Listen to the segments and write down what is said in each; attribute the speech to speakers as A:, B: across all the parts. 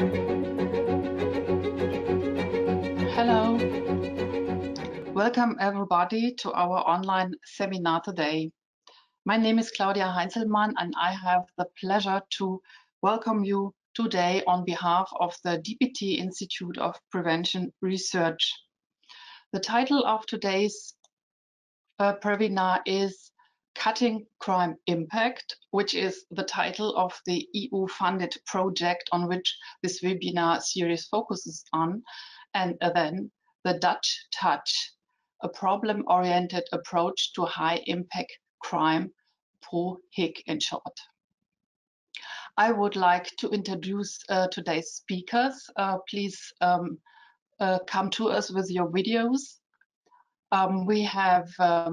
A: Hello. Welcome everybody to our online seminar today. My name is Claudia Heinzelmann and I have the pleasure to welcome you today on behalf of the DPT Institute of Prevention Research. The title of today's webinar is Cutting Crime Impact, which is the title of the EU-funded project on which this webinar series focuses on, and then the Dutch Touch, a problem-oriented approach to high-impact crime, ProHIC in short. I would like to introduce today's speakers. Please come to us with your videos. We have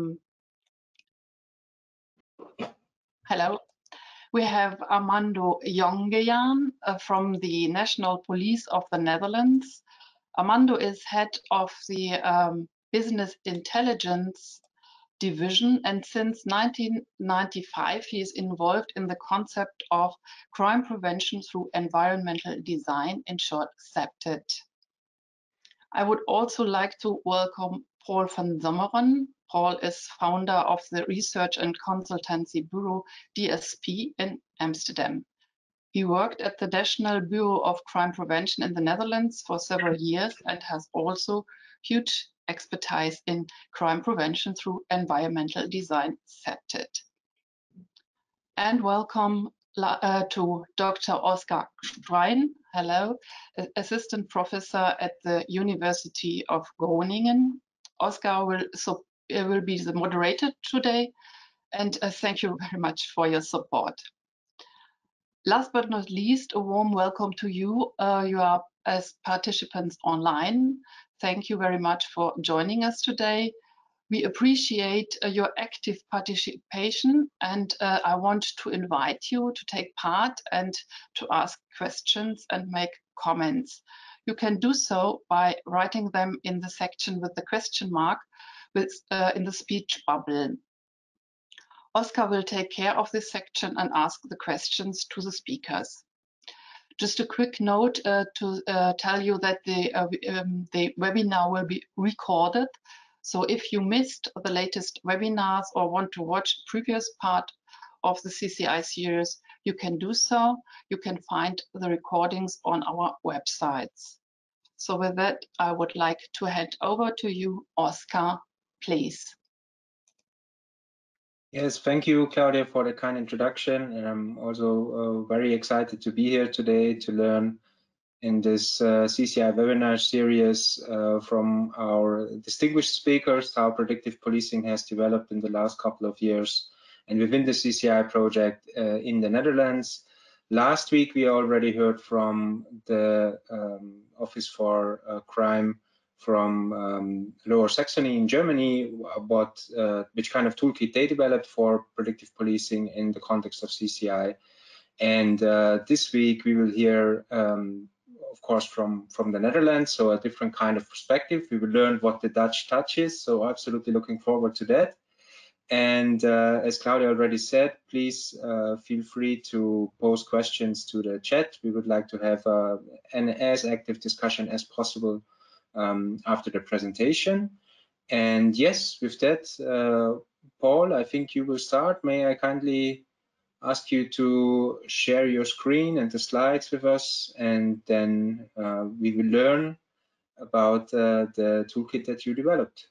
A: hello. We have Armando Jongejan from the National Police of the Netherlands. Armando is head of the Business Intelligence Division, and since 1995 he is involved in the concept of crime prevention through environmental design, in short CEPTED. I would also like to welcome Paul van Zommeren. Paul is founder of the research and consultancy bureau DSP in Amsterdam. He worked at the National Bureau of Crime Prevention in the Netherlands for several years and has also huge expertise in crime prevention through environmental design, CEPTED. And welcome to Dr. Oskar Strein. Hello, assistant professor at the University of Groningen. Oskar will be the moderator today, and thank you very much for your support. Last but not least, a warm welcome to you. You are as participants online. Thank you very much for joining us today. We appreciate your active participation, and I want to invite you to take part and to ask questions and make comments. You can do so by writing them in the section with the question mark in the speech bubble. Oskar will take care of this section and ask the questions to the speakers. Just a quick note to tell you that the webinar will be recorded. So if you missed the latest webinars or want to watch the previous part of the CCI series, you can do so. You can find the recordings on our websites. So with that, I would like to hand over to you, Oskar, please.
B: Yes, thank you, Claudia, for the kind introduction. And I'm also very excited to be here today to learn in this CCI webinar series from our distinguished speakers how predictive policing has developed in the last couple of years and within the CCI project in the Netherlands. Last week, we already heard from the Office for Crime from Lower Saxony in Germany about which kind of toolkit they developed for predictive policing in the context of CCI. And this week we will hear, of course, from the Netherlands, so a different kind of perspective. We will learn what the Dutch Touch is, so absolutely looking forward to that. And as Claudia already said, please feel free to pose questions to the chat. We would like to have an as active discussion as possible after the presentation. And yes, with that, Paul, I think you will start. May I kindly ask you to share your screen and the slides with us, and then we will learn about the toolkit that you developed.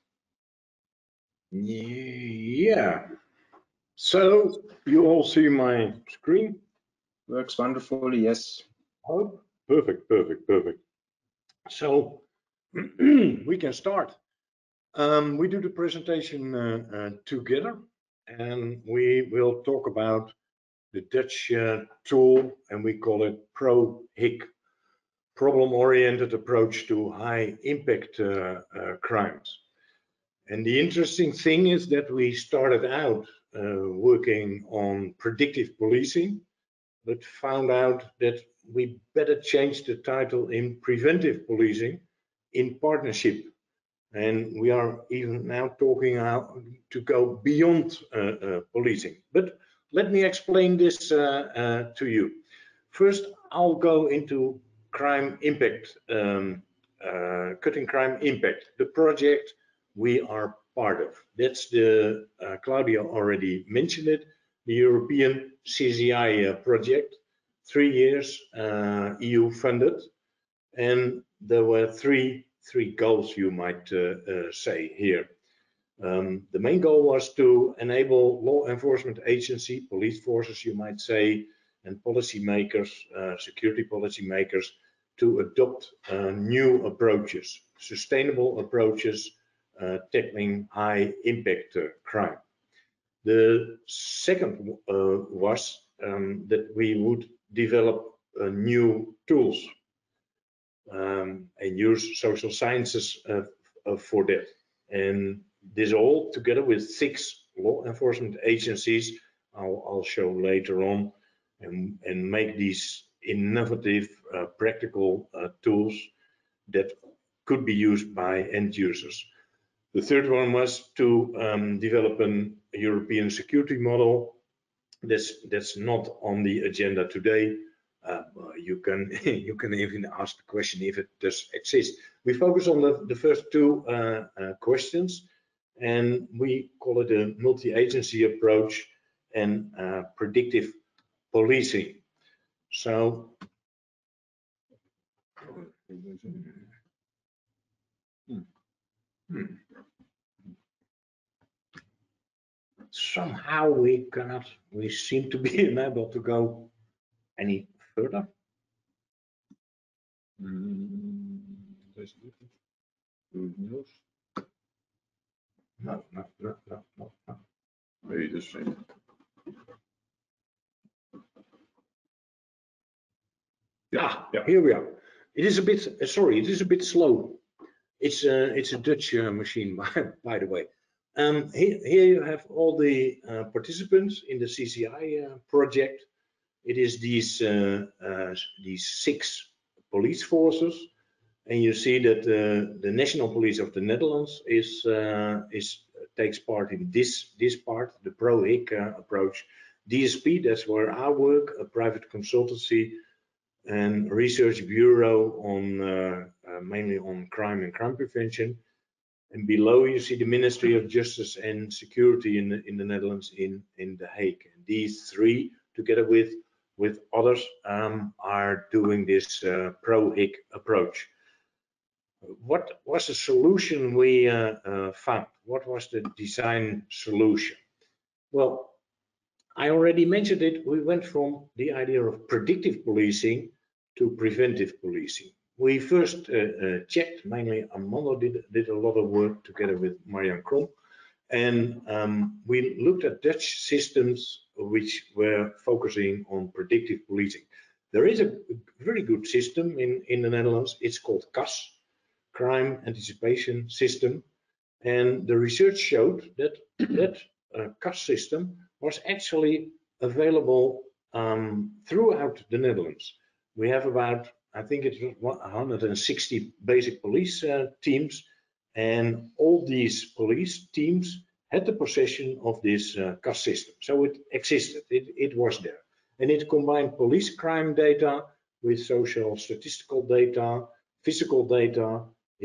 C: Yeah, so you all see my screen?
B: Works wonderfully, yes.
C: Oh, perfect. So we can start. We do the presentation together, and we will talk about the Dutch tool, and we call it ProHIC, problem-oriented approach to high-impact crimes. And the interesting thing is that we started out working on predictive policing, but found out that we better change the title in preventive policing in partnership. And we are even now talking how to go beyond policing. But let me explain this to you. First, I'll go into crime impact, cutting crime impact, the project we are part of. That's the, Claudia already mentioned it, the European CCI project, 3 years, EU funded. And there were three goals, you might say here. The main goal was to enable law enforcement agency, police forces, you might say, and policymakers, security policymakers, to adopt new approaches, sustainable approaches, tackling high impact crime. The second was that we would develop new tools and use social sciences for that. And this all together with 6 law enforcement agencies, I'll show later on, and make these innovative, practical tools that could be used by end users. The third one was to develop a European security model. That's not on the agenda today. You can even ask the question if it does exist. We focus on the first 2 questions, and we call it a multi-agency approach and predictive policing. So somehow we seem to be unable to go any further. No.
D: Maybe just
C: yeah, here we are. It is a bit, sorry, it is a bit slow. It's a Dutch machine, by the way. Here you have all the participants in the CCI project. It is these 6 police forces, and you see that the National Police of the Netherlands takes part in this part, the ProHIC approach. DSP, that's where I work, a private consultancy and research bureau on mainly on crime and crime prevention. And below you see the Ministry of Justice and Security in the Netherlands in The Hague. And these 3, together with others, are doing this ProHIC approach. What was the solution we found? What was the design solution? Well, I already mentioned it. We went from the idea of predictive policing to preventive policing. We first checked, mainly Armando did a lot of work together with Marianne Krom, and we looked at Dutch systems which were focusing on predictive policing. There is a very good system in the Netherlands. It's called CAS, Crime Anticipation System, and the research showed that that CAS system was actually available throughout the Netherlands. We have about, I think it's 160 basic police teams, and all these police teams had the possession of this CAS system. So it existed, it was there. And it combined police crime data with social statistical data, physical data.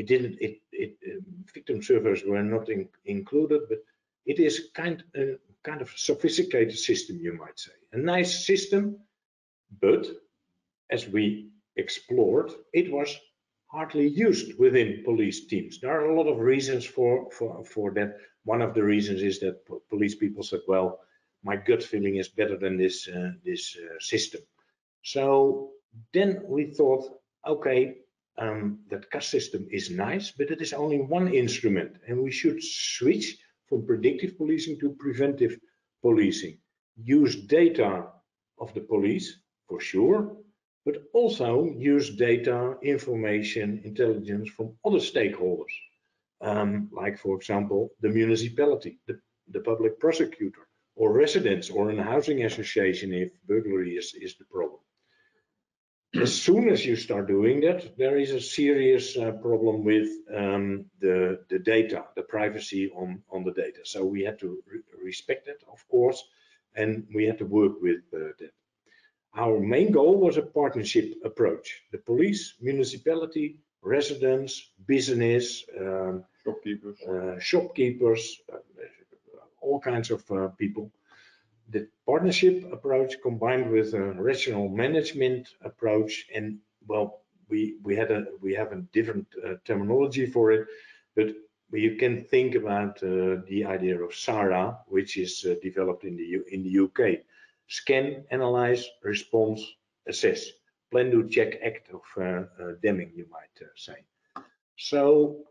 C: Victim surveys were not included, but it is kind of sophisticated system, you might say. A nice system, but as we explored, it was hardly used within police teams. There are a lot of reasons for that. One of the reasons is that police people said, well, my gut feeling is better than this system. So then we thought, okay, that CAS system is nice, but it is only one instrument, and we should switch from predictive policing to preventive policing. Use data of the police, for sure, but also use data, information, intelligence from other stakeholders, like, for example, the municipality, the public prosecutor, or residents, or a housing association if burglary is the problem. As soon as you start doing that, there is a serious problem with the data, the privacy on the data. So we had to respect that, of course, and we had to work with that. Our main goal was a partnership approach. The police, municipality, residents, business, shopkeepers, all kinds of people. The partnership approach combined with a regional management approach, and well, we have a different terminology for it, but you can think about the idea of SARA, which is developed in the UK. Scan, analyze, response, assess. Plan, do, check, act of Deming, you might say. So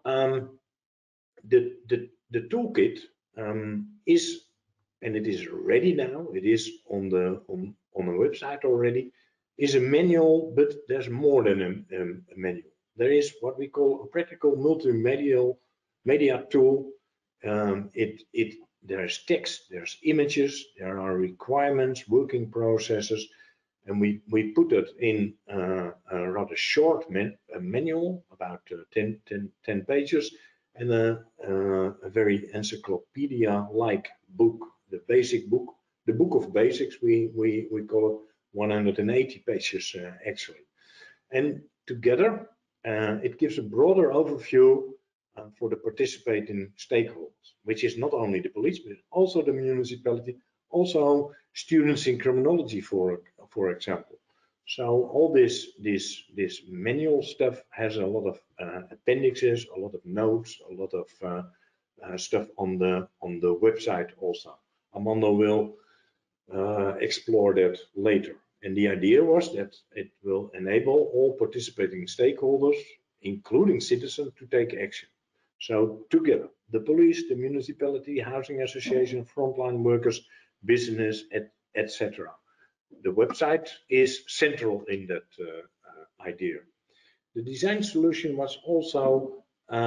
C: the toolkit is, and it is ready now. It is on the website already. Is a manual, but there's more than a manual. There is what we call a practical multimedia tool. There's text, there's images, there are requirements, working processes, and we put it in a rather short manual, about 10 pages, and a very encyclopedia-like book, the basic book, the book of basics, we call it, 180 pages actually. And together, it gives a broader overview for the participating stakeholders, which is not only the police, but also the municipality, also students in criminology, for example. So all this manual stuff has a lot of appendixes, a lot of notes, a lot of stuff on the website also. Armando will explore that later. And the idea was that it will enable all participating stakeholders, including citizens, to take action. So together, the police, the municipality, housing association, frontline workers, business, etc. The website is central in that idea. The design solution was also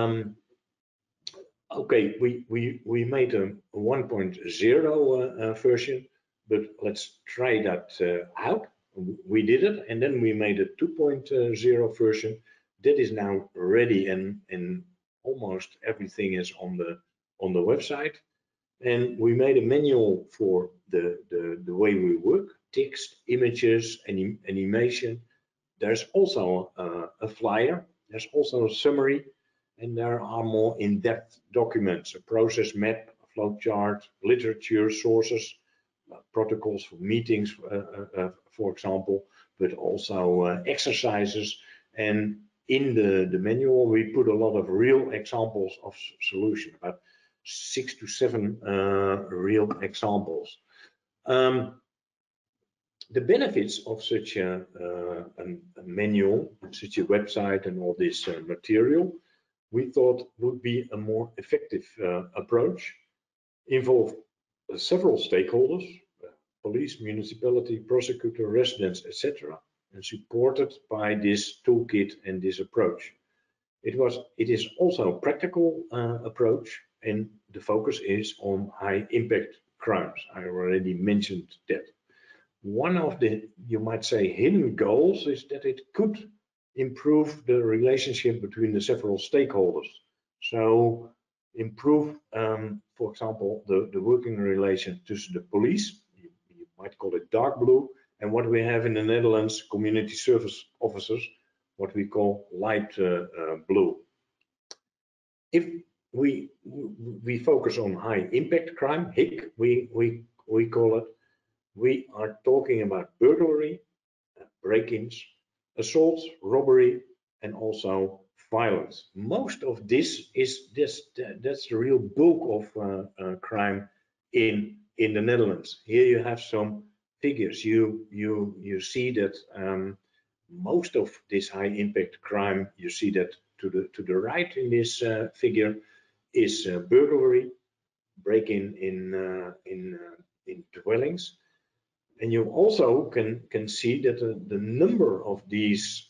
C: okay. We made a 1.0 version, but let's try that out. We did it, and then we made a 2.0 version that is now ready, and almost everything is on the website. And we made a manual for the way we work, text, images, animation. There's also a flyer. There's also a summary, and there are more in-depth documents, a process map, a flow chart, literature, sources, protocols for meetings, for example, but also exercises. And in the manual, we put a lot of real examples of solution, about 6 to 7 real examples. The benefits of such a manual, such a website, and all this material, we thought would be a more effective approach, involve several stakeholders, police, municipality, prosecutor, residents, etc., and supported by this toolkit and this approach. It is also a practical approach, and the focus is on high impact crimes. I already mentioned that. One of the, you might say, hidden goals is that it could improve the relationship between the several stakeholders. So improve, for example, the working relation to the police, you might call it dark blue, and what we have in the Netherlands, community service officers, what we call light blue. If we focus on high impact crime, HIC, we call it, we are talking about burglary, break-ins, assaults, robbery, and also violence. Most of this is that's the real bulk of crime in the Netherlands. Here you have some figures. You see that most of this high impact crime, you see that to the right in this figure is burglary, break-in in dwellings. And you also can see that the number of these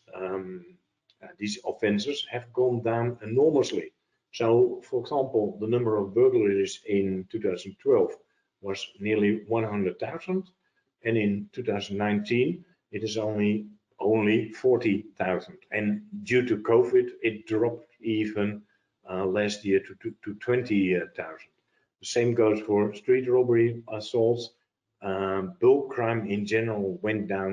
C: offenses have gone down enormously. So, for example, the number of burglaries in 2012 was nearly 100,000, and in 2019 it is only 40,000. And due to COVID, it dropped even last year to 20,000. The same goes for street robbery, assaults. Bulk crime in general went down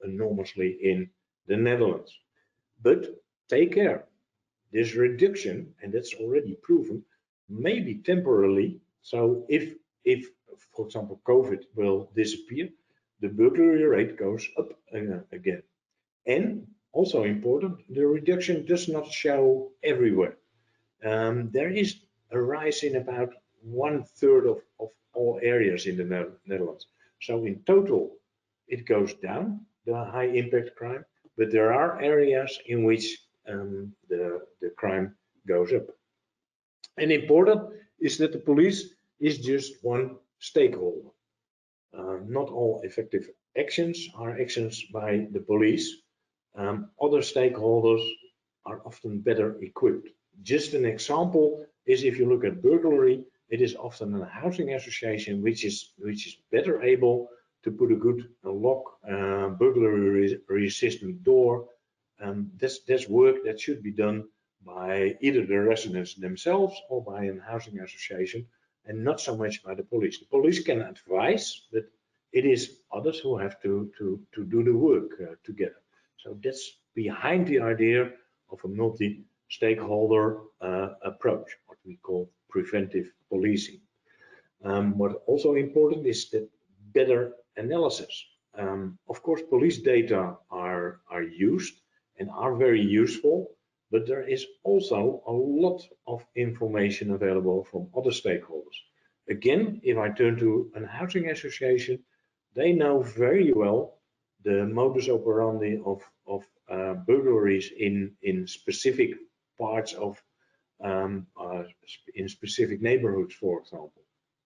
C: enormously in the Netherlands. But take care, this reduction, and that's already proven, may be temporarily. So if for example COVID will disappear, the burglary rate goes up again. And also important, the reduction does not show everywhere. There is a rise in about 1/3 of all areas in the Netherlands. So in total, it goes down, the high impact crime, but there are areas in which the crime goes up. And important is that the police is just one stakeholder. Not all effective actions are actions by the police. Other stakeholders are often better equipped. Just an example is if you look at burglary, it is often a housing association which is better able to put a good lock, burglary resistant door. That's work that should be done by either the residents themselves or by a housing association, and not so much by the police. The police can advise, but it is others who have to do the work together. So that's behind the idea of a multi-stakeholder approach, what we call preventive policing. What also important is that better analysis. Of course, police data are used and are very useful, but there is also a lot of information available from other stakeholders. Again, if I turn to a housing association, they know very well the modus operandi of burglaries in specific parts of in specific neighborhoods, for example.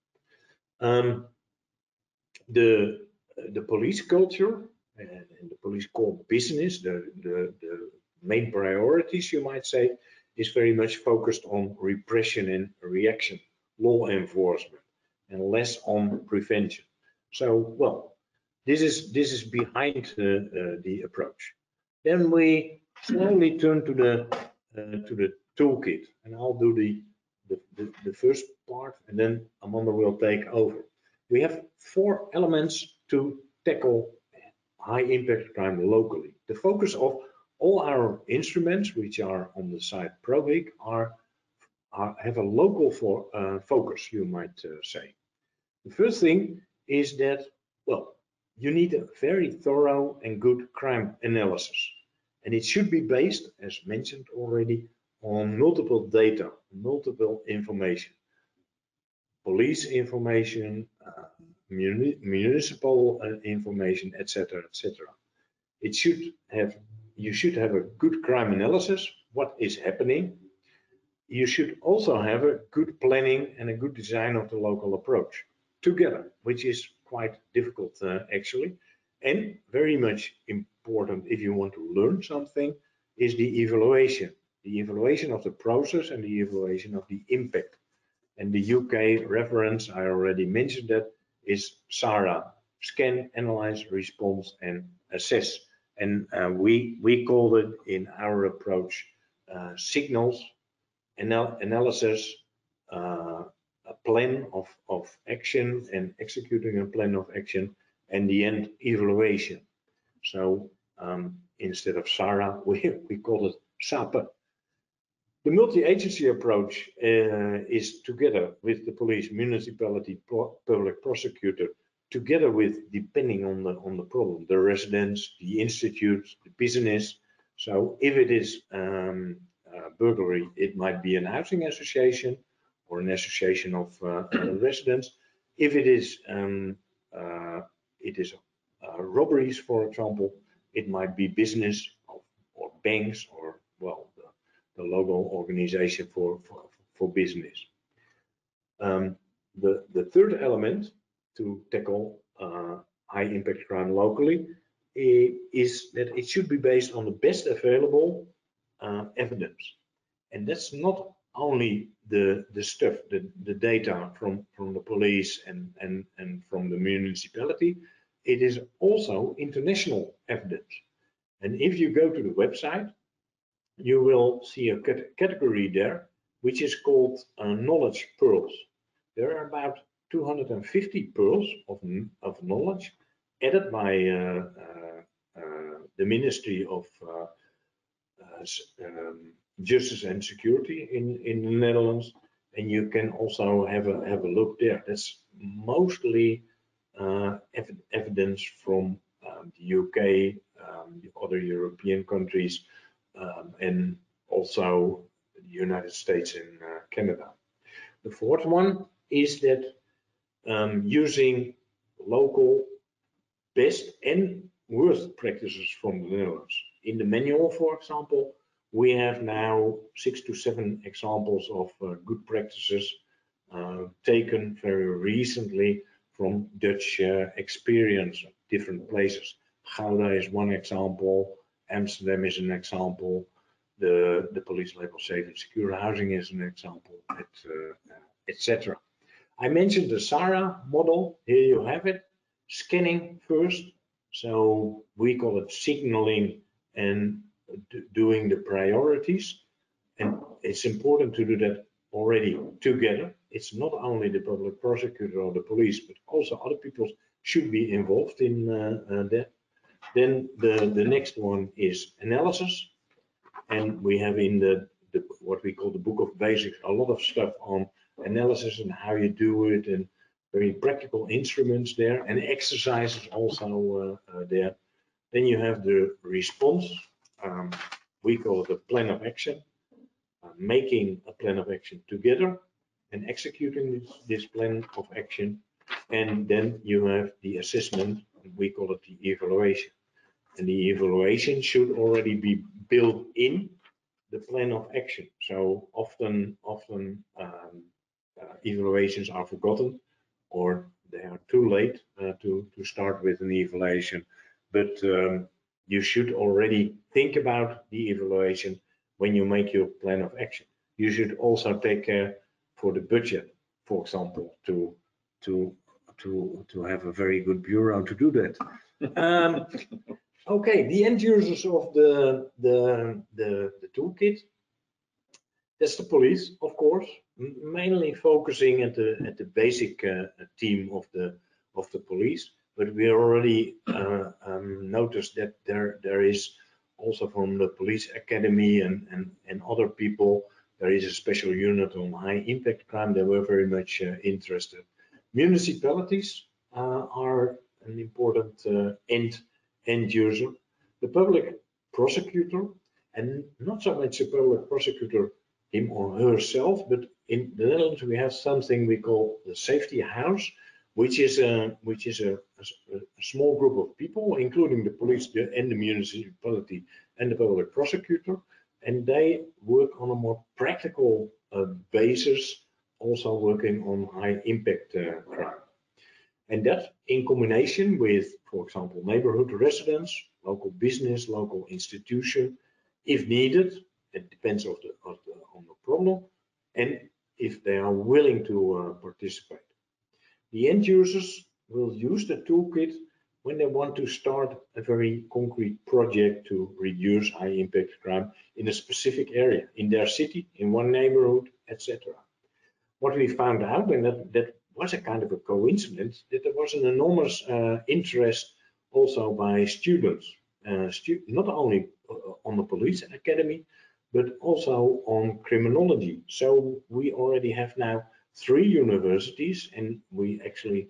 C: The police culture and the police core business, the main priorities, you might say, is very much focused on repression and reaction, law enforcement, and less on prevention. So, well, this is behind the approach. Then we slowly turn to the toolkit, and I'll do the first part, and then Amanda will take over. We have 4 elements to tackle high impact crime locally. The focus of all our instruments, which are on the site ProHIC, have a local focus, you might say. The first thing is that, well, you need a very thorough and good crime analysis. And it should be based, as mentioned already, on multiple data, multiple information. Police information, municipal information, etc., etc. You should have a good crime analysis, what is happening. You should also have a good planning and a good design of the local approach together, which is quite difficult actually. And very much important if you want to learn something is the evaluation of the process and the evaluation of the impact. And the UK reference, I already mentioned that, is SARA, Scan, Analyze, Response, and Assess. And we called it in our approach signals, analysis, a plan of action and executing a plan of action, and the end evaluation. So instead of SARA, we call it SAPA. The multi-agency approach is together with the police, municipality, public prosecutor, together with, depending on the problem, the residents, the institutes, the business. So if it is burglary, it might be an housing association or an association of residents. If it is robberies, for example, it might be business or banks or, well, the local organization for business. The third element to tackle high impact crime locally is that it should be based on the best available evidence. And that's not only the stuff, the data from the police and from the municipality, it is also international evidence. And if you go to the website, you will see a category there, which is called knowledge pearls. There are about 250 pearls of knowledge added by the Ministry of Justice and Security in the Netherlands, and you can also have a look there. That's mostly evidence from the UK, the other European countries, and also the United States and Canada. The fourth one is that using local best and worst practices from the Netherlands. In the manual, for example, we have now 6 to 7 examples of good practices taken very recently from Dutch experience of different places. Gouda is one example, Amsterdam is an example, the police label safe and secure housing is an example, etc. I mentioned the SARA model. Here you have it. Scanning first. So we call it signaling and doing the priorities. And it's important to do that already together. It's not only the public prosecutor or the police, but also other people should be involved in that. Then the next one is analysis. And we have in the what we call the Book of Basics a lot of stuff on analysis and how you do it, and very practical instruments there, and exercises also there. Then you have the response. We call it a plan of action, making a plan of action together and executing this plan of action. And then you have the assessment, we call it the evaluation. And the evaluation should already be built in the plan of action. So often evaluations are forgotten, or they are too late to start with an evaluation. But you should already think about the evaluation when you make your plan of action. You should also take care for the budget, for example, to have a very good bureau to do that. Okay, the end users of the toolkit. That's the police, of course, mainly focusing at the basic team of the police. But we already noticed that there is also from the police academy and other people, there is a special unit on high impact crime. They were very much interested. Municipalities are an important end user. The public prosecutor, and not so much the public prosecutor him or herself, but in the Netherlands we have something we call the safety house, which is a small group of people, including the police and the municipality and the public prosecutor, and they work on a more practical basis, also working on high impact crime. And that in combination with, for example, neighborhood residents, local business, local institution, if needed, it depends on the problem, and if they are willing to participate. The end users will use the toolkit when they want to start a very concrete project to reduce high impact crime in a specific area, in their city, in one neighborhood, etc. What we found out, and that was a kind of a coincidence, that there was an enormous interest also by students, not only on the police academy, but also on criminology. So we already have now 3 universities, and we actually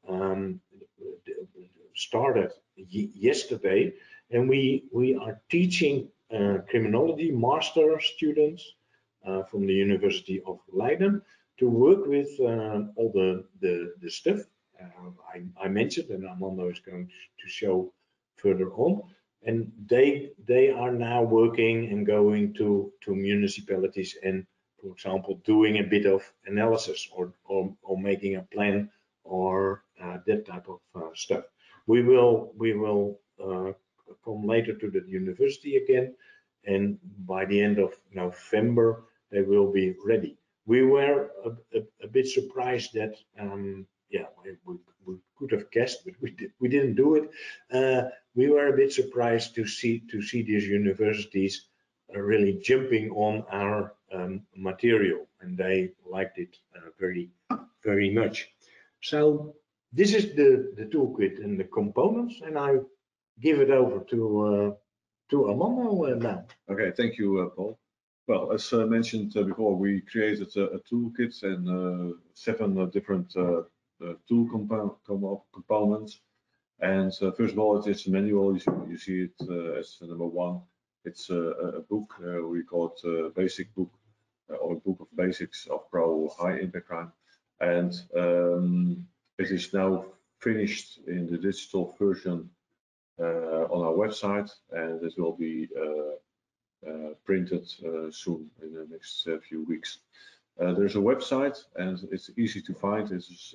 C: started yesterday, and we are teaching criminology master students from the University of Leiden to work with all the stuff I mentioned, and Armando is going to show further on. And they are now working and going to municipalities and, for example, doing a bit of analysis or making a plan or that type of stuff. We will come later to the university again, and by the end of November they will be ready. We were a bit surprised that yeah, we could have guessed, but we didn't do it. We were a bit surprised to see these universities really jumping on our material, and they liked it very much. So this is the toolkit and the components, and I give it over to Armando now.
D: Okay, thank you, Paul. Well, as mentioned before, we created a toolkit and 7 different tool components. And first of all, it is a manual. You see it as number 1. It's a book. We call it Basic Book or a Book of Basics of Pro High Impact Crime. And it is now finished in the digital version on our website, and it will be printed soon in the next few weeks. There's a website, and it's easy to find. It's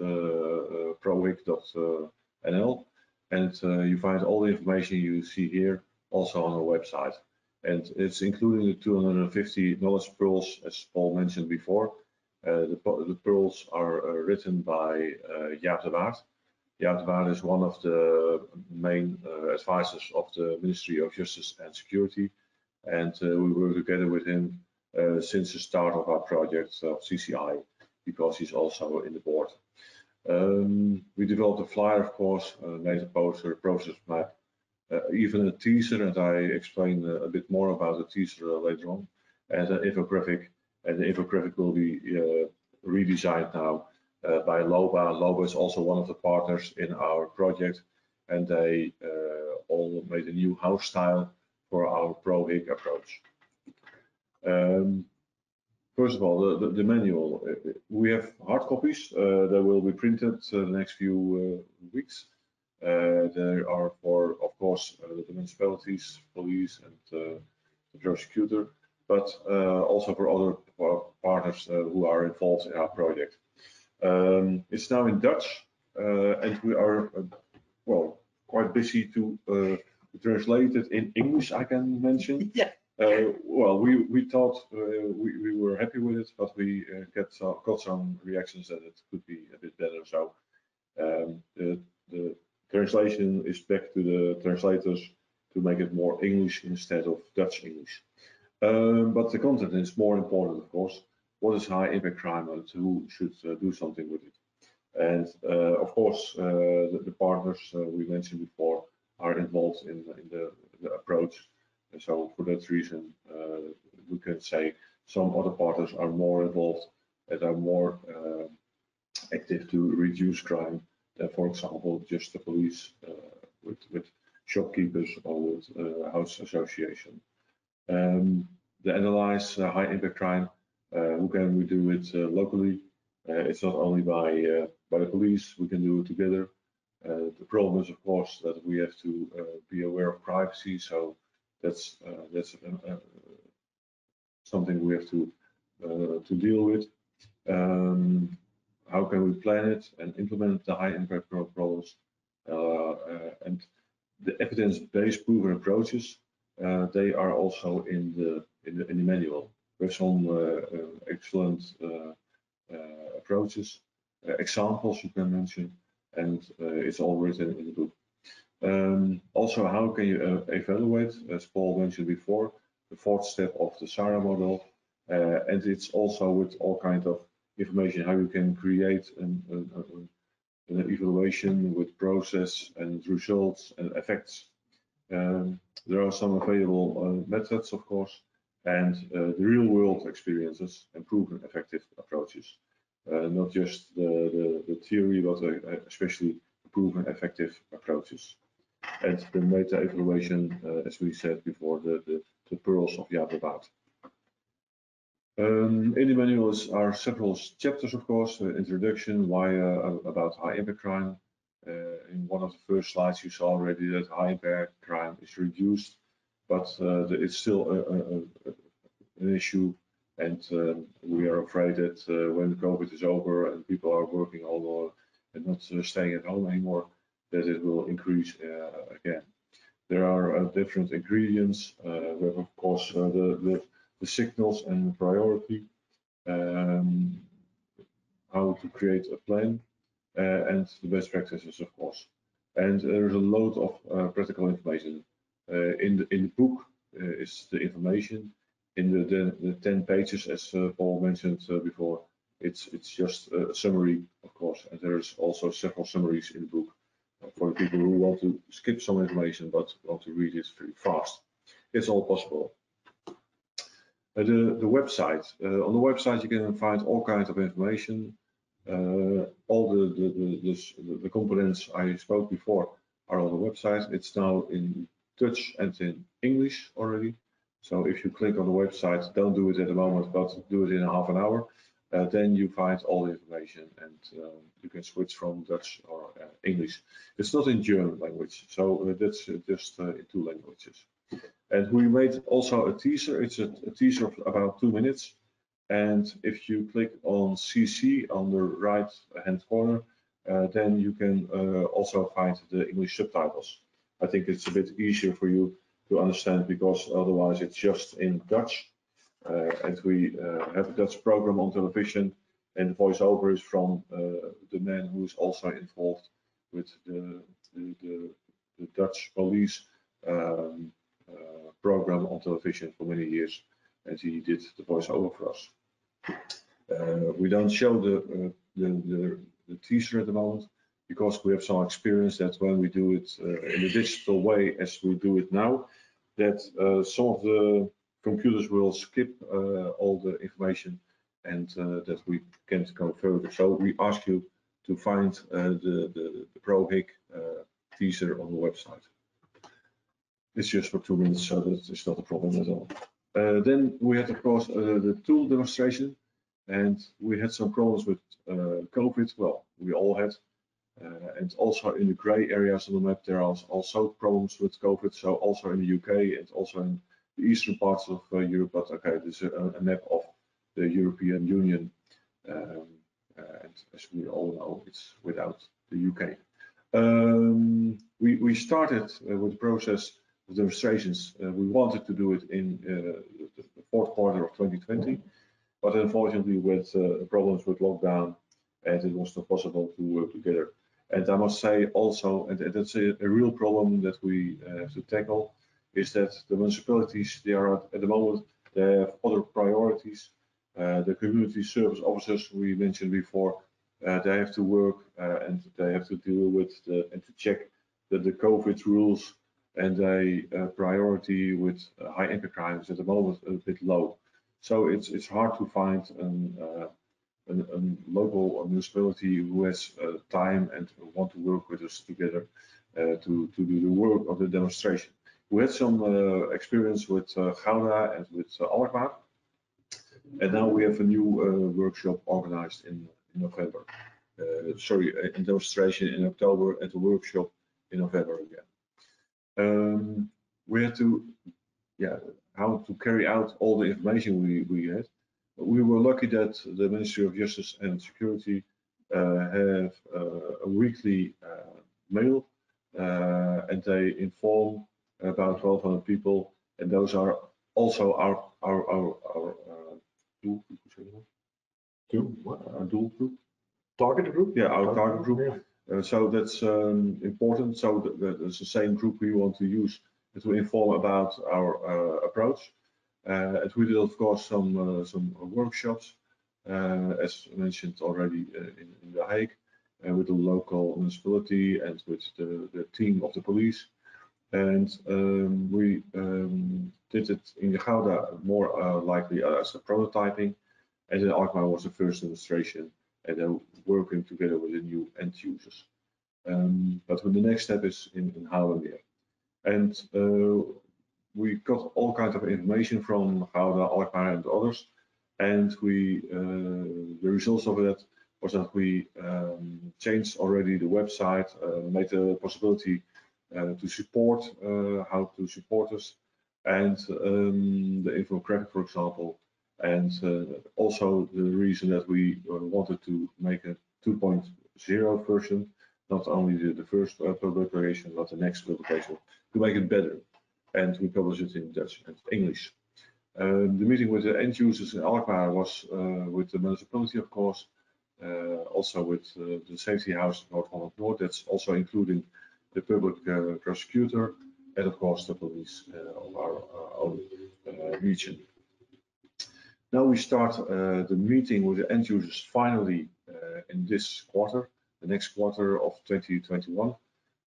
D: prohic.nl, and you find all the information you see here also on our website. And it's including the 250 knowledge pearls, as Paul mentioned before. The pearls are written by Jaap de Waard. Jaap de Waard is one of the main advisors of the Ministry of Justice and Security, and we work together with him since the start of our project of CCI, because he's also in the board. We developed a flyer, of course, made a poster, a process map, even a teaser, and I explain a bit more about the teaser later on, and an infographic. And the infographic will be redesigned now by Loba. Loba is also one of the partners in our project, and they all made a new house style for our ProHIC approach. First of all, the manual. We have hard copies that will be printed the next few weeks. There are for, of course, the municipalities, police, and the prosecutor, but also for other partners who are involved in our project. It's now in Dutch, and we are, well, quite busy to translate it in English, I can mention.
C: Yeah.
D: Well, we thought we were happy with it, but we got some reactions that it could be a bit better. So the translation is back to the translators to make it more English instead of Dutch English. But the content is more important, of course. What is high impact crime, and who should do something with it? And of course, the partners we mentioned before are involved in the approach. And so for that reason, we can say some other partners are more involved and are more active to reduce crime than, for example, just the police with shopkeepers or with house association. The analyze high impact crime, who can we do it locally? It's not only by the police, we can do it together. The problem is, of course, that we have to be aware of privacy, so that's something we have to deal with. How can we plan it and implement the high impact problems? And the evidence-based proven approaches, they are also in the manual. There's some excellent approaches, examples you can mention, and it's all written in the book. Also, how can you evaluate, as Paul mentioned before, the 4th step of the SARA model, and it's also with all kinds of information how you can create an evaluation with process and results and effects. There are some available methods, of course, and the real-world experiences and proven effective approaches. Not just the theory, but especially proven effective approaches. And the meta evaluation, as we said before, the pearls of Jaap de Waard. In the manuals are several chapters, of course. Introduction, why about high impact crime. In one of the first slides, you saw already that high impact crime is reduced, but it's still an issue. And we are afraid that when COVID is over and people are working all and not staying at home anymore, that it will increase again. There are different ingredients. We have, of course, the signals and priority, how to create a plan, and the best practices, of course. And there's a lot of practical information. In the book is the information. In the 10 pages, as Paul mentioned before, it's just a summary, of course, and there's also several summaries in the book. for the people who want to skip some information but want to read it very fast. It's all possible. The website. On the website you can find all kinds of information. All the components I spoke before are on the website. It's now in Dutch and in English already. So if you click on the website, don't do it at the moment, but do it in a half an hour. Then you find all the information, and you can switch from Dutch or English. It's not in German language, so that's just in 2 languages. And we made also a teaser. It's a teaser of about 2 minutes. And if you click on CC on the right hand corner, then you can also find the English subtitles. I think it's a bit easier for you to understand, because otherwise it's just in Dutch. And we have a Dutch program on television, and the voiceover is from the man who is also involved with the Dutch police program on television for many years, and he did the voiceover for us. We don't show the teaser at the moment, because we have some experience that when we do it in a digital way as we do it now, that some of the computers will skip all the information, and that we can't go further. So we ask you to find the ProHIC teaser on the website. It's just for 2 minutes, so that is not a problem at all. Then we had, of course, the tool demonstration, and we had some problems with COVID. Well, we all had. And also in the gray areas on the map, there are also problems with COVID. So also in the UK and also in the eastern parts of Europe. But okay, this is a map of the European Union. And as we all know, it's without the UK. We started with the process of demonstrations. We wanted to do it in the 4th quarter of 2020. But unfortunately, with problems with lockdown, and it was not possible to work together. And I must say also, and that's a real problem that we have to tackle, is that the municipalities, they are at the moment, they have other priorities. The community service officers we mentioned before, they have to work and they have to deal with and to check that the COVID rules and the priority with high impact crimes at the moment a bit low. So it's hard to find a local municipality who has time and want to work with us together to do the work of the demonstration. We had some experience with Gouda and with Alkmaar, and now we have a new workshop organized in November. Sorry, a demonstration in October and a workshop in November again. We had to, how to carry out all the information we had. We were lucky that the Ministry of Justice and Security have a weekly mail, and they inform about 1,200 people, and those are also our doel group.
C: Target group?
D: Yeah, our target group. Yeah. So that's important. So that's the same group we want to use to inform about our approach. And we did, of course, some workshops, as mentioned already in The Hague, with the local municipality and with the team of the police. And we did it in Gouda more likely as a prototyping, and then Alkmaar was the first demonstration, and then working together with the new end users. But the next step is in Houwelingmeer. And we got all kinds of information from Gouda, Alkmaar and others, and the results of that was that we changed already the website, made the possibility to support, how to support us, and the infographic, for example, and also the reason that we wanted to make a 2.0 version, not only the first publication, but the next publication, to make it better. And we publish it in Dutch and English. The meeting with the end users in Alkmaar was with the municipality, of course, also with the Safety House Noord-Holland Noord, that's also including the public prosecutor, and of course the police of our own region. Now we start the meeting with the end users finally in this quarter, the next quarter of 2021.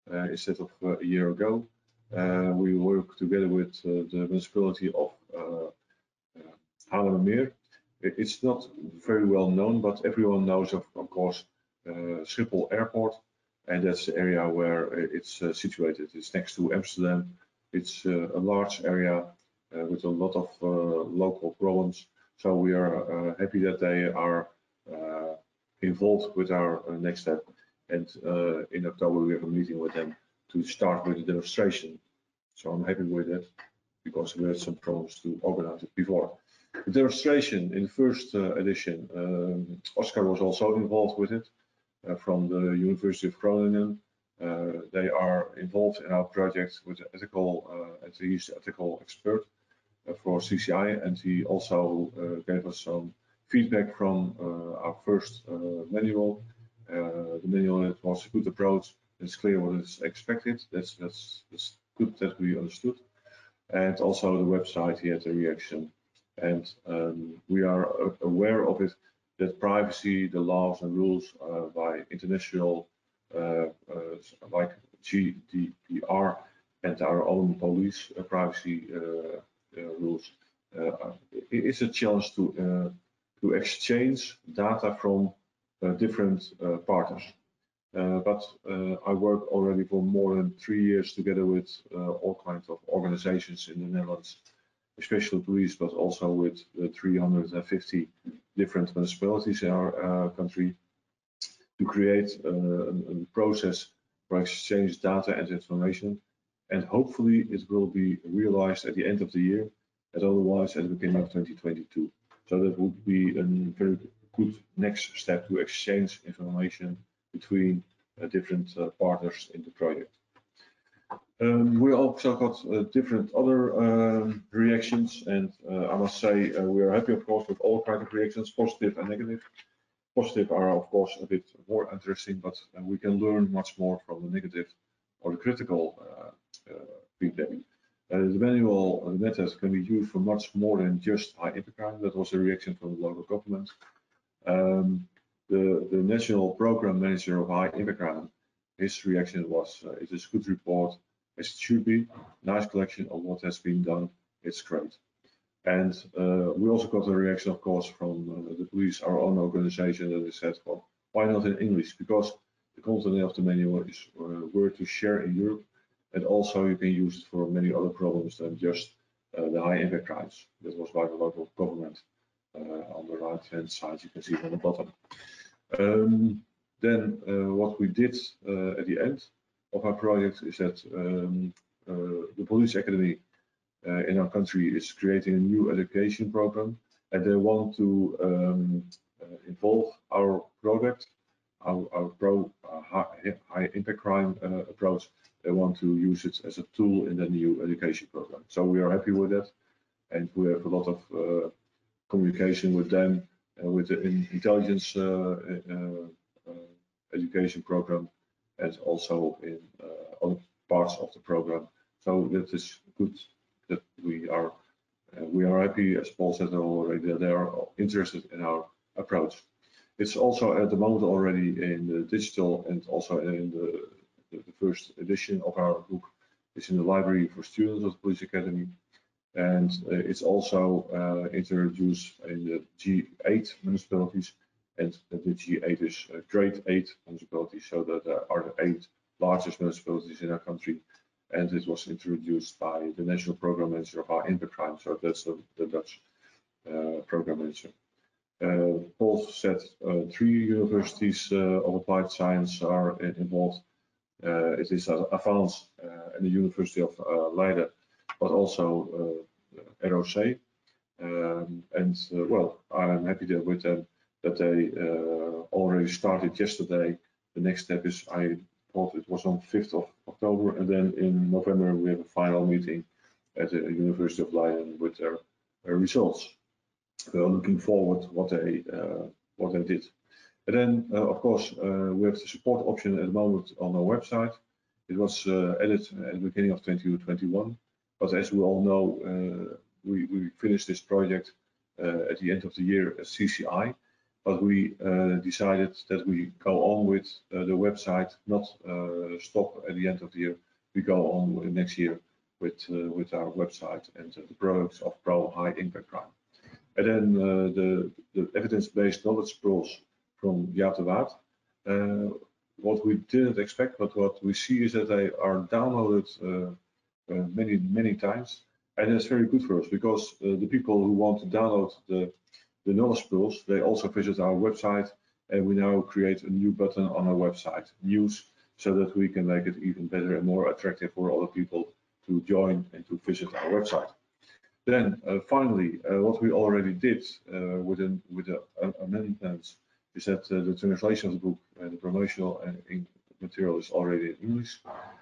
D: instead of a year ago. We work together with the municipality of Haarlemmermeer. It's not very well known, but everyone knows of course Schiphol Airport, and that's the area where it's situated. It's next to Amsterdam. It's a large area with a lot of local problems. So we are happy that they are involved with our next step. And in October we have a meeting with them to start with the demonstration. So I'm happy with that because we had some problems to organize it before. The demonstration in the first edition, Oscar was also involved with it from the University of Groningen. They are involved in our project with the ethical, and he's the ethical expert for CCI, and he also gave us some feedback from our first manual. The manual, it was a good approach. It's clear what is expected. That's good that we understood. And also the website, he had a reaction. And we are aware of it, that privacy, the laws and rules by international like GDPR and our own police privacy rules, it's a challenge to exchange data from different partners. But I work already for more than 3 years together with all kinds of organizations in the Netherlands, especially police, but also with the 350 different municipalities in our country, to create a process for exchange data and information. And hopefully it will be realized at the end of the year, and otherwise at the beginning of 2022. So that would be a very good next step to exchange information between different partners in the project. We also got different other reactions, and I must say we are happy, of course, with all kinds of reactions, positive and negative. Positive are, of course, a bit more interesting, but we can learn much more from the negative or the critical feedback. The manual method can be used for much more than just high impact crime. That was a reaction from the local government. The national program manager of high impact crime, his reaction was, it is a good report, as it should be, nice collection of what has been done, it's great. And we also got a reaction, of course, from the police, our own organization, that they said, well, why not in English? Because the content of the manual is worth to share in Europe, and also you can use it for many other problems than just the high impact crimes. That was by the local government. On the right hand side, you can see on the bottom. Then what we did at the end of our project is that the police academy in our country is creating a new education program, and they want to involve our product, our high impact crime approach. They want to use it as a tool in the new education program. So we are happy with that, and we have a lot of communication with them with the intelligence education program, and also in other parts of the program. So that is good that we are happy, as Paul said already, that they are interested in our approach. It's also at the moment already in the digital, and also in the first edition of our book. It's in the library for students of the Police Academy, and it's also introduced in the G8 municipalities, and the G8 is grade 8 municipalities, so that there are the 8 largest municipalities in our country, and it was introduced by the National Program Manager of High Impact Crime, so that's the Dutch program manager. Paul said 3 universities of applied science are involved. It is Avans and the University of Leiden, but also ROC. Well, I'm happy that with them that they already started yesterday. The next step is, I thought it was on 5th of October, and then in November we have a final meeting at the University of Leiden with their results. We are looking forward to what they did. And then, of course, we have the support option at the moment on our website. It was added at the beginning of 2021, but as we all know, we finished this project at the end of the year as CCI, but we decided that we go on with the website, not stop at the end of the year. We go on next year with our website and the products of Pro High Impact Crime. And then the evidence-based knowledge scrolls from Jaap de Waard. What we didn't expect, but what we see is that they are downloaded many times, and that's very good for us because the people who want to download the knowledge scrolls, they also visit our website, and we now create a new button on our website, News, so that we can make it even better and more attractive for other people to join and to visit our website. Then finally, what we already did with the amendments is that the translation of the book and the promotional material is already in English.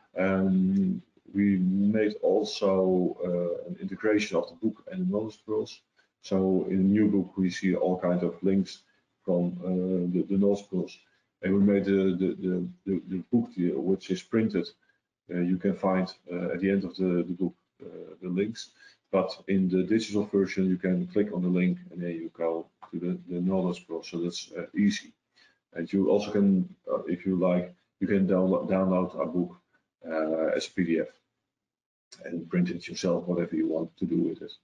D: We made also an integration of the book and the knowledge scrolls. So in the new book, we see all kinds of links from the knowledge scrolls. And we made the book which is printed. You can find at the end of the book the links. But in the digital version, you can click on the link and then you go to the knowledge scroll. So that's easy. And you also can, if you like, you can download our book as a PDF and print it yourself, whatever you want to do with it.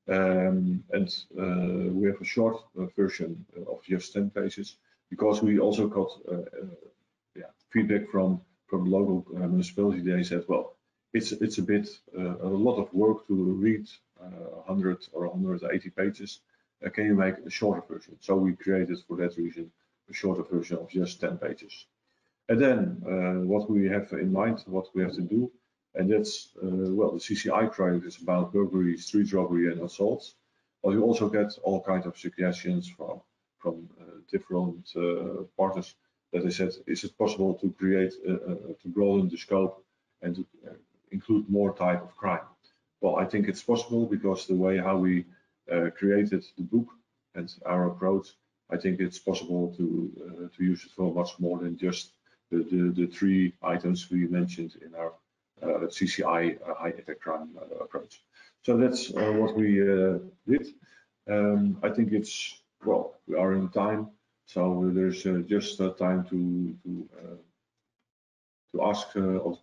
D: We have a short version of just 10 pages because we also got feedback from local municipality. They said, well, it's a bit a lot of work to read 100 or 180 pages. Can you make a shorter version? So we created for that reason a shorter version of just 10 pages. And then what we have in mind, what we have to do, and that's well, the CCI credit is about burglary, street robbery, and assaults. But you also get all kinds of suggestions from different partners that they said, is it possible to create to broaden the scope and to include more type of crime? Well, I think it's possible because the way how we created the book and our approach, I think it's possible to use it for much more than just the 3 items we mentioned in our CCI high impact crime approach. So that's what we did. I think it's, well, we are in time, so there's just time to ask or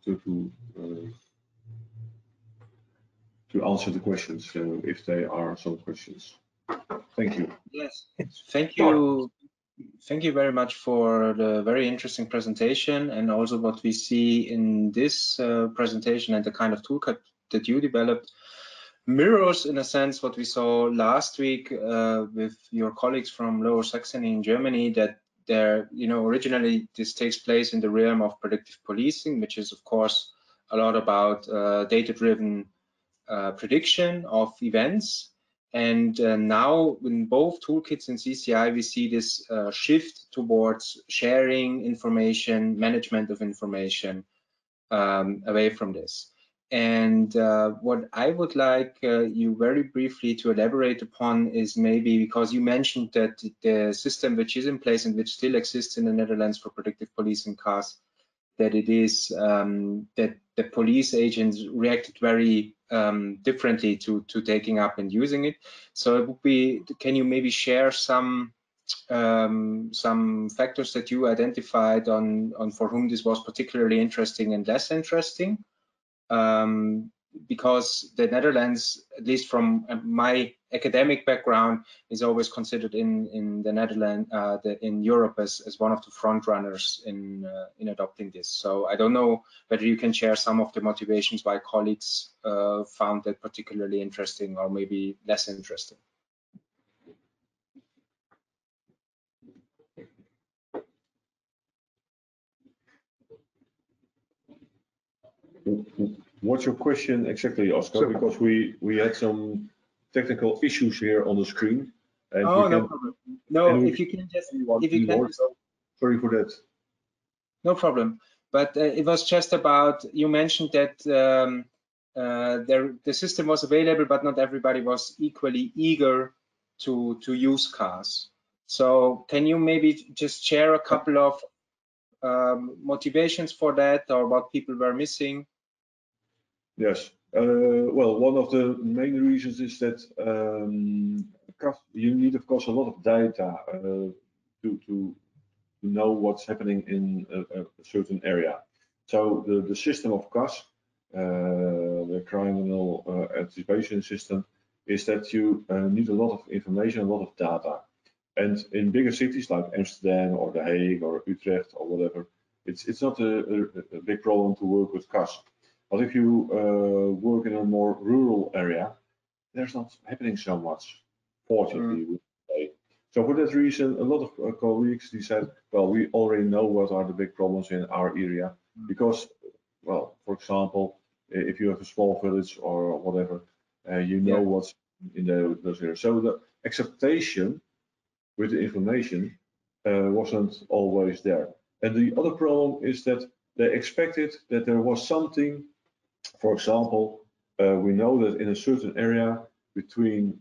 D: to answer the questions if there are some questions. Thank you.
B: Yes, thank you. Thank you very much for the very interesting presentation, and also what we see in this presentation and the kind of toolkit that you developed mirrors in a sense what we saw last week with your colleagues from Lower Saxony in Germany, that there, originally this takes place in the realm of predictive policing, which is of course a lot about data-driven prediction of events. And now in both toolkits and CCI, we see this shift towards sharing information, management of information away from this. And what I would like you very briefly to elaborate upon is maybe, because you mentioned that the system which is in place and which still exists in the Netherlands for predictive policing cars, that it is that the police agents reacted very differently to taking up and using it. So it would be, can you maybe share some factors that you identified on for whom this was particularly interesting and less interesting? Because the Netherlands, at least from my academic background, is always considered in the Netherlands, in Europe as one of the front runners in adopting this. So I don't know whether you can share some of the motivations why colleagues found that particularly interesting or maybe less interesting.
D: What's your question exactly, Oscar? Because we had some technical issues here on the screen. And
B: no problem. No, if you can just,
D: sorry for that.
B: No problem. But it was just about, you mentioned that the system was available, but not everybody was equally eager to use cars. So can you maybe just share a couple of motivations for that, or what people were missing?
D: Yes. Well, one of the main reasons is that you need, of course, a lot of data. to know what's happening in a certain area. So the system of CAS, the criminal anticipation system, is that you need a lot of information, a lot of data. And in bigger cities like Amsterdam or The Hague or Utrecht or whatever, it's not a big problem to work with CAS. But if you work in a more rural area, there's not happening so much, fortunately, we say. So for that reason, a lot of colleagues, they said, well, we already know what are the big problems in our area, because, well, for example, if you have a small village or whatever, you know what's in those areas. So the acceptation with the information wasn't always there. And the other problem is that they expected that there was something, for example, we know that in a certain area between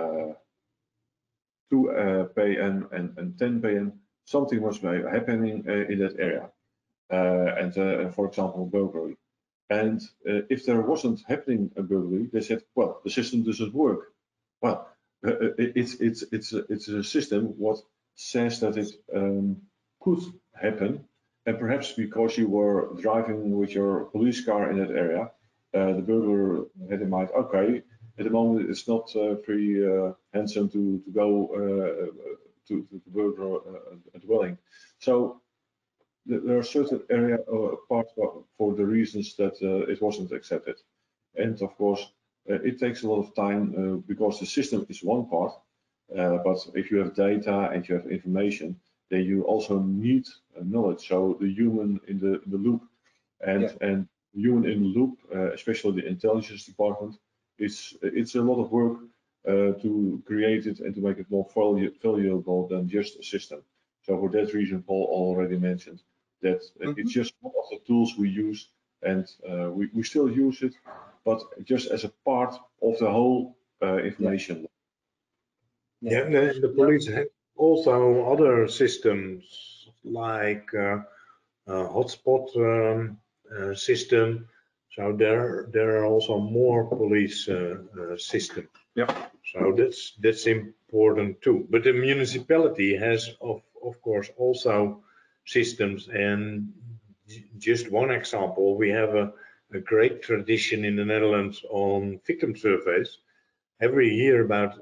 D: 2 p.m. and 10 p.m. something was happening in that area, and for example, burglary. And if there wasn't happening a burglary, they said, well, the system doesn't work. Well, it's a system what says that it could happen, and perhaps because you were driving with your police car in that area, the burglar had in mind, okay, at the moment it's not very handsome to go to burgle a dwelling. So there are certain area parts for the reasons that it wasn't accepted. And of course, it takes a lot of time because the system is one part, but if you have data and you have information, then you also need knowledge. So the human in the loop and human in the loop, especially the intelligence department, it's a lot of work to create it and to make it more valuable than just a system. So for that reason, Paul already mentioned that it's just one of the tools we use, and we still use it, but just as a part of the whole information.
C: Yeah, the police have also other systems like hotspot system. So there are also more police systems.
B: Yep.
C: So that's important too. But the municipality has of course also systems, and just one example, we have a great tradition in the Netherlands on victim surveys. Every year about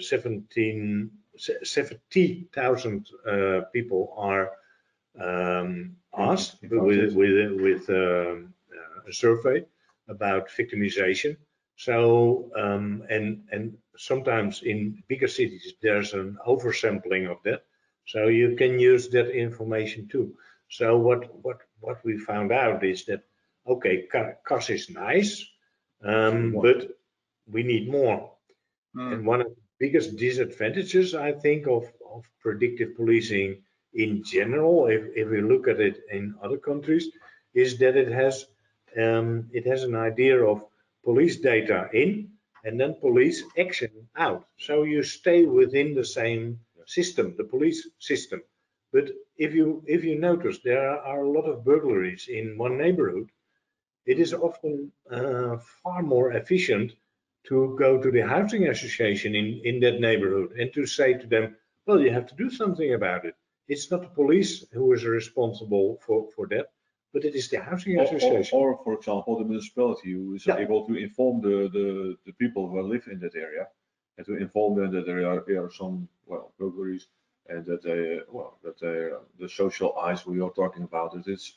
C: 70,000 people are asked with a survey about victimization. So and sometimes in bigger cities there's an oversampling of that, so you can use that information too. So what we found out is that, okay, CAS is nice, but we need more. And one of the biggest disadvantages, I think, of predictive policing in general, if we look at it in other countries, is that it has an idea of police data in and then police action out. So you stay within the same system, the police system. But if you notice, there are a lot of burglaries in one neighborhood. It is often far more efficient to go to the housing association in that neighborhood and to say to them, well, you have to do something about it. It's not the police who is responsible for that, but it is the housing association.
D: Or for example, the municipality who is able to inform the people who live in that area, and to inform them that there are some burglaries, and that the social eyes we are talking about,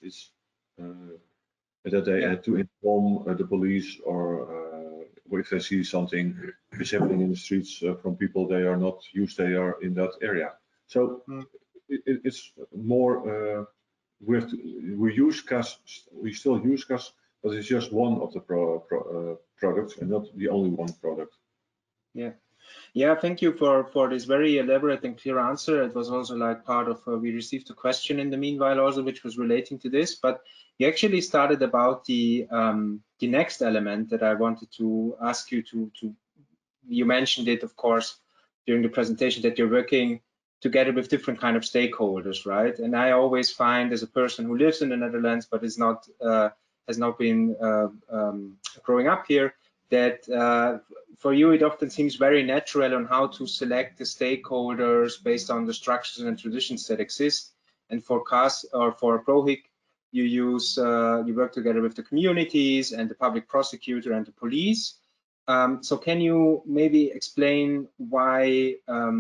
D: that they had to inform the police, or if they see something is happening in the streets from people they are not used, they are in that area. So it's more. We use CAS. We still use CAS, but it's just one of the products and not the only one product.
B: Yeah, thank you for this very elaborate and clear answer. It was also like part of we received a question in the meanwhile also, which was relating to this, but you actually started about the next element that I wanted to ask you to. You mentioned it, of course, during the presentation, that you're working together with different kind of stakeholders, right? And I always find, as a person who lives in the Netherlands but is not has not been growing up here, that for you it often seems very natural on how to select the stakeholders based on the structures and traditions that exist. And for CAS or for ProHIC, you use you work together with the communities and the public prosecutor and the police. So can you maybe explain why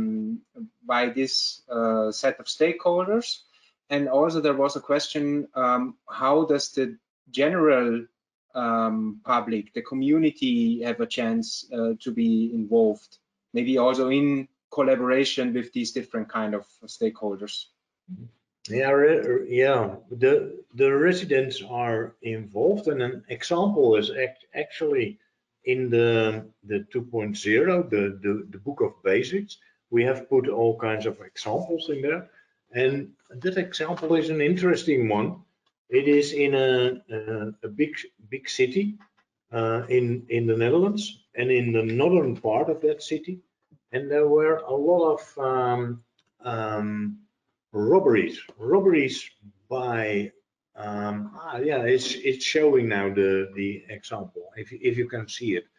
B: this set of stakeholders? And also there was a question, how does the general public, the community, have a chance to be involved, maybe also in collaboration with these different kind of stakeholders?
C: Yeah, the residents are involved, and an example is actually in the 2.0, the book of basics. We have put all kinds of examples in there, and that example is an interesting one. It is in a big city in the Netherlands, and in the northern part of that city, and there were a lot of robberies by yeah, it's showing now the example if you can see it.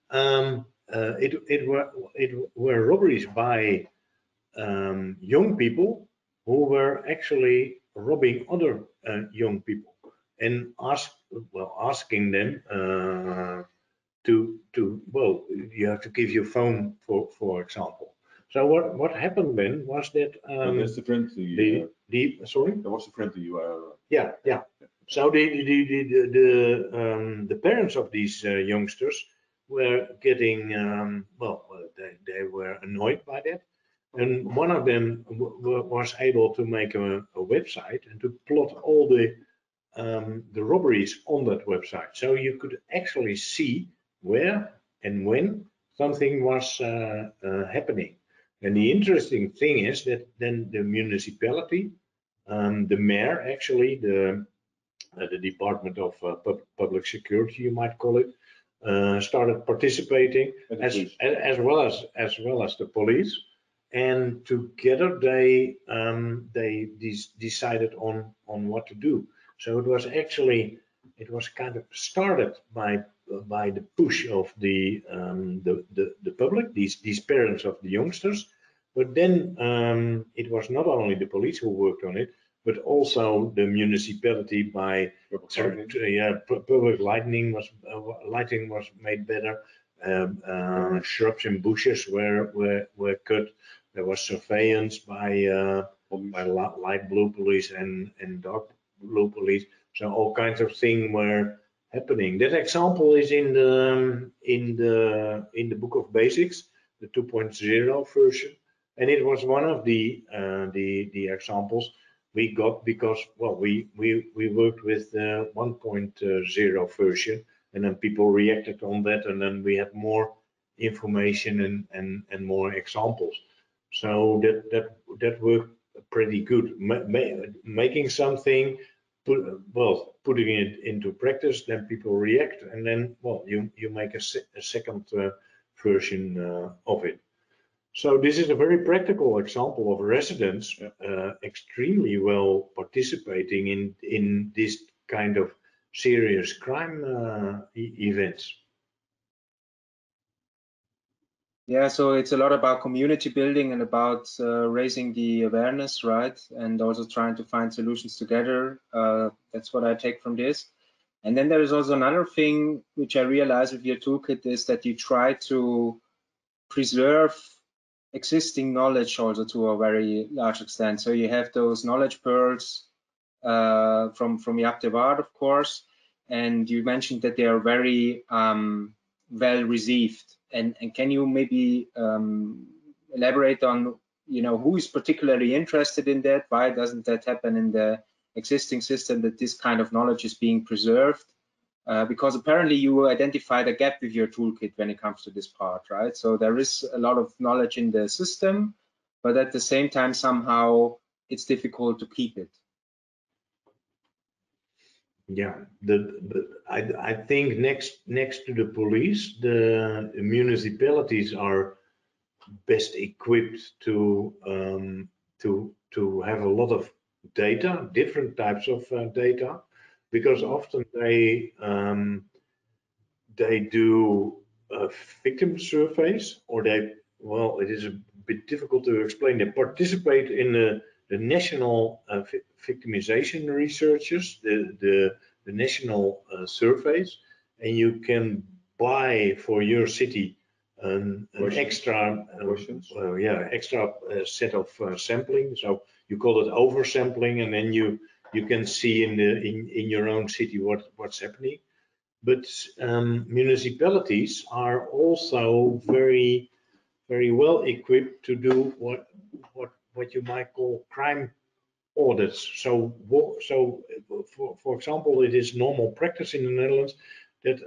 C: It were robberies by young people who were actually robbing other young people and asking them to well, you have to give your phone, for example. So what happened then was that
D: that's the friendly.
C: Sorry,
D: That was the friendly URL.
C: Yeah. So the parents of these youngsters were getting well, they were annoyed by that, and one of them was able to make a website and to plot all the robberies on that website, so you could actually see where and when something was happening. And the interesting thing is that then the municipality, the mayor, actually, the Department of Public Security, you might call it, started participating, as well as the police, and together they decided on what to do. So it was kind of started by the push of the public, these parents of the youngsters, but then it was not only the police who worked on it, but also the municipality by public lighting was made better. Shrubs and bushes were cut. There was surveillance by light blue police and dark blue police. So all kinds of things were happening. That example is in the book of basics, the 2.0 version, and it was one of the examples we got because, well, we worked with the 1.0 version, and then people reacted on that, and then we had more information and more examples. So that worked pretty good. Making something, putting it into practice, then people react, and then, well, you make a second version of it. So this is a very practical example of residents extremely well participating in this kind of serious crime events.
B: Yeah, so it's a lot about community building and about raising the awareness, right? And also trying to find solutions together. That's what I take from this. And then there is also another thing which I realized with your toolkit is that you try to preserve existing knowledge also to a very large extent. So you have those knowledge pearls from Jaap de Waard, of course, and you mentioned that they are very well received. And can you maybe elaborate on, who is particularly interested in that? Why doesn't that happen in the existing system, that this kind of knowledge is being preserved? Because apparently you identified a gap with your toolkit when it comes to this part, right? So there is a lot of knowledge in the system, but at the same time, somehow it's difficult to keep it.
C: Yeah, I think next to the police, the municipalities are best equipped to have a lot of data, different types of data, because often they do victim surveys, or well, it is a bit difficult to explain. They participate in the national victimization researches, the national surveys, and you can buy for your city an extra extra set of sampling. So you call it oversampling, and then you can see in your own city what's happening. But municipalities are also very well equipped to do what you might call crime audits. So for example, it is normal practice in the Netherlands that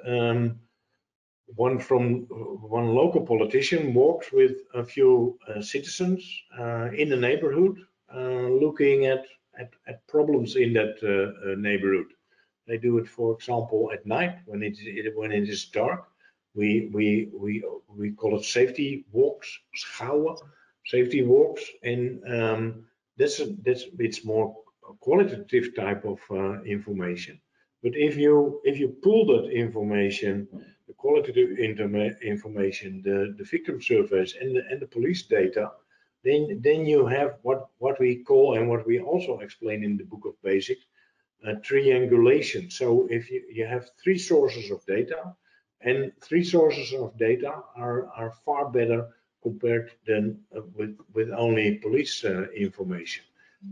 C: one local politician walks with a few citizens in the neighborhood, looking at problems in that neighborhood. They do it, for example, at night when it is dark. We call it safety walks, schouwen, safety walks, and it's more qualitative type of information. But if you pull that information, the qualitative information, the victim surveys, and the police data, then you have what we call, and what we also explain in the Book of Basics, triangulation. So if you have three sources of data, and three sources of data are far better compared than with only police information.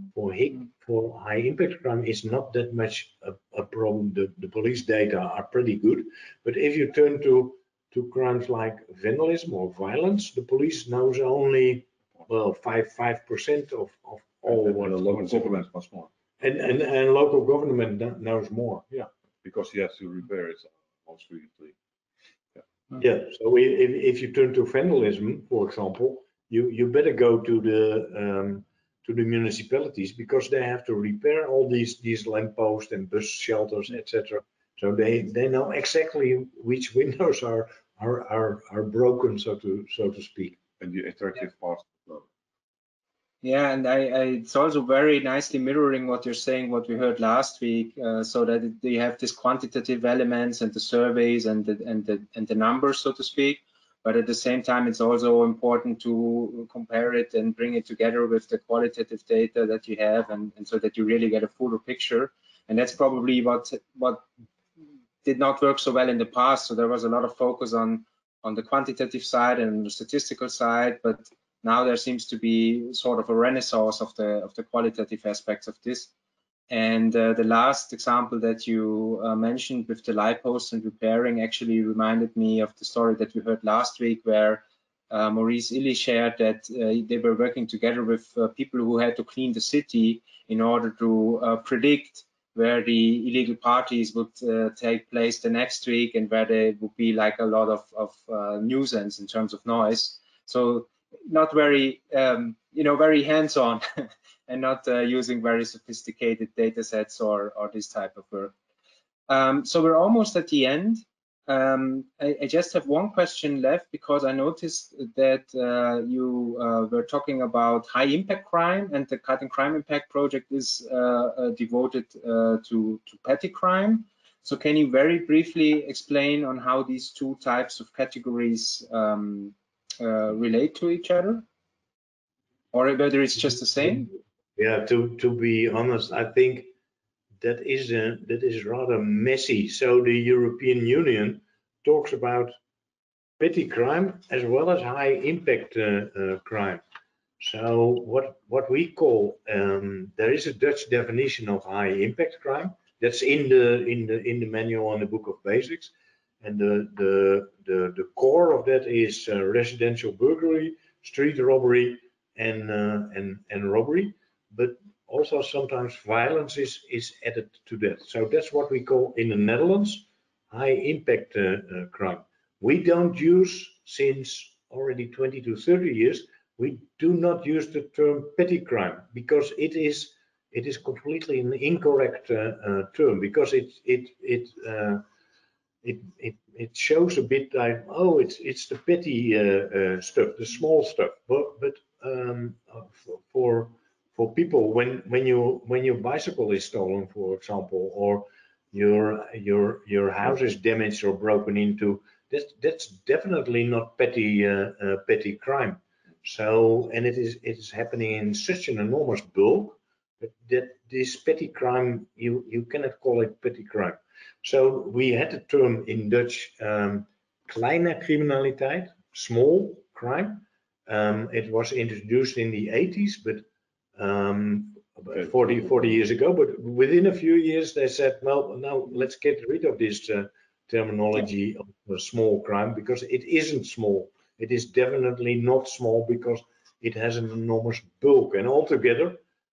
C: For high impact crime, it's not that much a problem. The police data are pretty good, but if you turn to crimes like vandalism or violence, the police knows only, well, 5% of all what
D: the local government much more.
C: And local government knows more.
D: Yeah, because you have to repair it most frequently.
C: Yeah. So if you turn to vandalism, for example, you better go to the municipalities, because they have to repair all these lampposts and bus shelters, etc. So they know exactly which windows are broken, so to speak.
D: And the interactive part.
B: Yeah, and it's also very nicely mirroring what you're saying, what we heard last week, so that you have these quantitative elements and the surveys and the numbers, so to speak. But at the same time, it's also important to compare it and bring it together with the qualitative data that you have, and so that you really get a fuller picture. And that's probably what did not work so well in the past. So there was a lot of focus on the quantitative side and the statistical side, but now there seems to be sort of a renaissance of the qualitative aspects of this. And the last example that you mentioned with the light posts and repairing actually reminded me of the story that we heard last week, where Maurice Illy shared that they were working together with people who had to clean the city in order to predict where the illegal parties would take place the next week, and where there would be like a lot of nuisance in terms of noise. So not very, very hands-on and not using very sophisticated data sets or this type of work. So we're almost at the end. I just have one question left, because I noticed that you were talking about high impact crime, and the Cutting Crime Impact project is devoted to petty crime. So can you very briefly explain on how these two types of categories relate to each other, or whether it's just the same?
C: Yeah, to be honest, I think that is rather messy. So the European Union talks about petty crime as well as high impact crime. So what we call, there is a Dutch definition of high impact crime that's in the manual and the Book of Basics, and the core of that is residential burglary, street robbery, and robbery, but also sometimes violence is added to that. So that's what we call in the Netherlands high impact crime. We don't use, since already 20 to 30 years, we do not use the term petty crime, because it is completely an incorrect term, because it shows a bit like, oh, it's the petty stuff, the small stuff. But for people, when your bicycle is stolen, for example, or your house is damaged or broken into, that's definitely not petty crime. So, and it is happening in such an enormous bulk that this petty crime, you cannot call it petty crime. So we had the term in Dutch, kleine criminaliteit, small crime. It was introduced in the 80s, but 40 years ago. But within a few years, they said, well, now let's get rid of this terminology of small crime, because it isn't small. It is definitely not small because it has an enormous bulk, and altogether,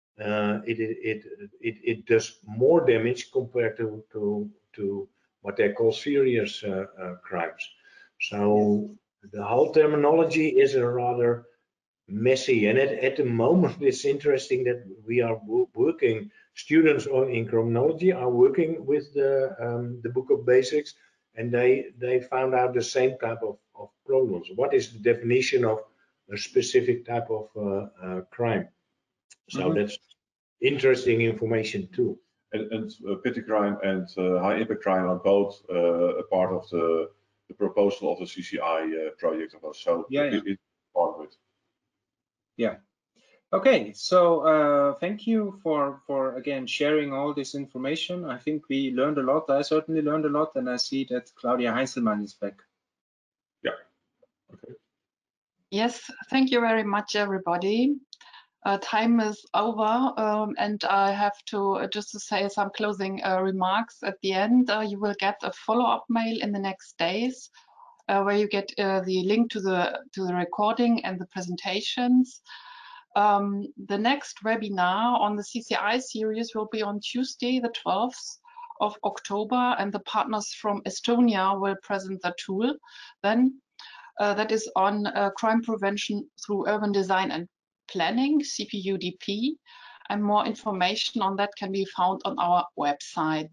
C: it does more damage compared to what they call serious crimes. So the whole terminology is a rather messy, and at the moment it's interesting that we are working, students in criminology are working with the Book of Basics, and they found out the same type of problems. What is the definition of a specific type of crime? So that's interesting information too.
D: And petty crime and high impact crime are both a part of the proposal of the CCI project. So it's part of it.
B: Yeah. Okay. So thank you for again sharing all this information. I think we learned a lot. I certainly learned a lot, and I see that Claudia Heinzelmann is back.
D: Yeah. Okay.
A: Yes, thank you very much, everybody. Time is over, and I have to just to say some closing remarks at the end. You will get a follow-up mail in the next days, where you get the link to the recording and the presentations. The next webinar on the CCI series will be on Tuesday, the 12th of October, and the partners from Estonia will present the tool. Then that is on crime prevention through urban design and planning, CPUDP, and more information on that can be found on our website.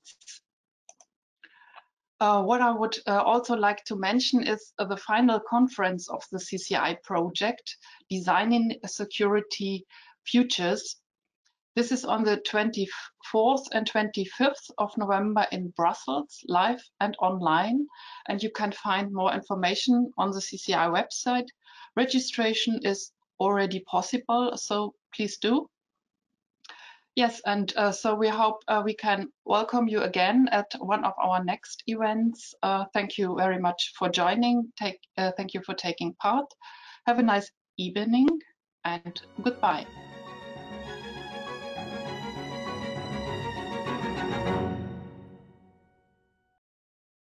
A: What I would also like to mention is the final conference of the CCI project, Designing Security Futures. This is on the 24th and 25th of November in Brussels, live and online, and you can find more information on the CCI website. Registration is already possible, so please do. Yes, and so we hope we can welcome you again at one of our next events. Thank you very much for joining. Thank you for taking part. Have a nice evening and goodbye.